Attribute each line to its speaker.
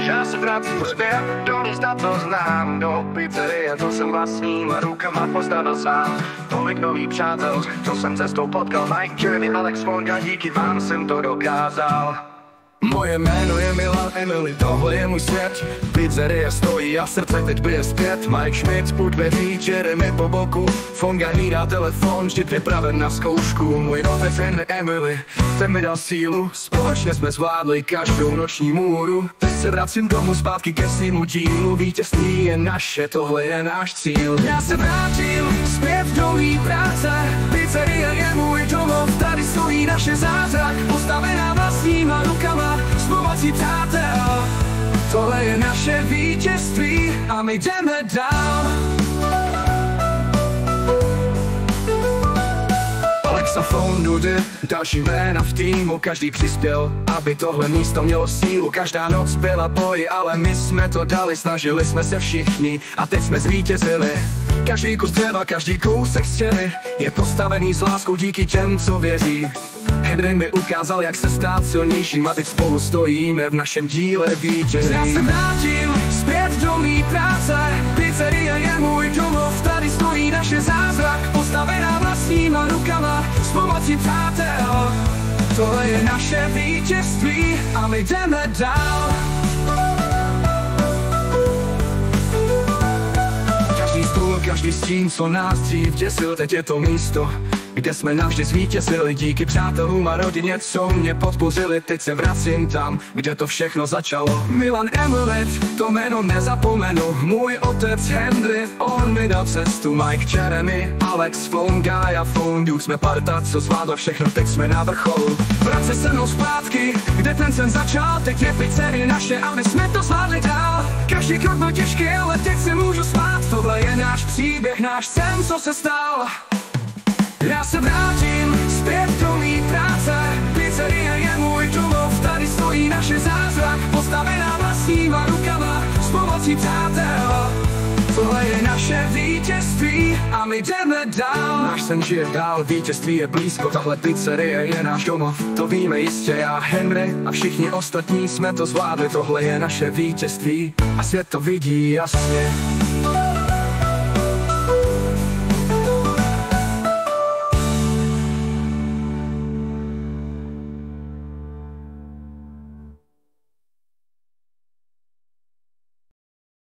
Speaker 1: Já se vracím zpět do místa, to znám. Do pizzerie, to jsem vlastníma rukama postavil sám. Tolik nových přátel, co jsem cestou potkal. Mike, Jeremy, Alex, Fonga, díky vám jsem to dokázal. Moje jméno je Milan Emily, tohle je můj svět. Pizzeria stojí a srdce teď bije zpět. Mike Schmidt, půjď vedí, Jeremy po boku. Fonga hlídá telefon, vždy připraven na zkoušku. Můj nové friend Emily, ten mi dal sílu. Společně jsme zvládli každou noční můru. Teď se vracím domů zpátky ke svému dílu. Vítězství je naše, tohle je náš cíl. Já se vrátím zpět do mý práce. Pizzeria je můj domov, tady stojí naše zázrak. Postavená vlastníma rukama s pomocí přátel. Tohle je naše vítězství a my jdeme dál. Alexa, Fondudy, další jména v týmu, každý přispěl, aby tohle místo mělo sílu. Každá noc byla boj, ale my jsme to dali, snažili jsme se všichni a teď jsme zvítězili. Každý kus dřeva, každý kousek stěny je postavený s láskou díky těm, co věří. Henry mi ukázal, jak se stát silnějším a teď spolu stojíme v našem díle vítězí. Já se vrátím zpět do mý práce. Pizzeria je můj domov, tady stojí naše zázrak. Postavená vlastníma rukama s pomocí přátel. Tohle je naše vítězství a my jdeme dál. Každý stín, co nás dřív děsil, teď je to místo, kde jsme navždy zvítězili. Díky přátelům a rodině, co mě podpořili. Teď se vracím tam, kde to všechno začalo. Milan Emily, to jméno nezapomenu. Můj otec Henry, on mi dal cestu. Mike, Jeremy, Alex, Fonga a Fondu. Jsme parta, co zvládla všechno, teď jsme na vrcholu. Vrať se mnou zpátky, kde ten sen začal. Teď je pizzerie naše a my jsme to zvládli dál. Každý krok byl těžký, ale teď se můžu smát. Tohle je náš příběh, náš sen, co se stal. Já se vrátím zpět do mý práce. Pizzeria je můj domov, tady stojí naše zázrak. Postavená vlastníma rukama s pomocí přátel. Tohle je naše vítězství a my jdeme dál. Náš sen žije dál, vítězství je blízko. Tahle pizzerie je náš domov, to víme jistě. Já, Henry a všichni ostatní jsme to zvládli. Tohle je naše vítězství a svět to vidí jasně.